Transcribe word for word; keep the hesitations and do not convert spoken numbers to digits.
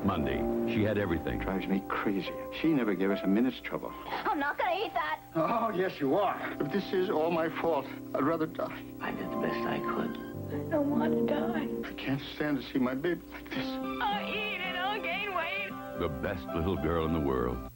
Monday, she had everything. Drives me crazy. She never gave us a minute's trouble. I'm not gonna eat that. Oh, yes, you are. If this is all my fault, I'd rather die. I did the best I could. I don't want to die. I can't stand to see my baby like this. I'll eat and I'll gain weight. The best little girl in the world.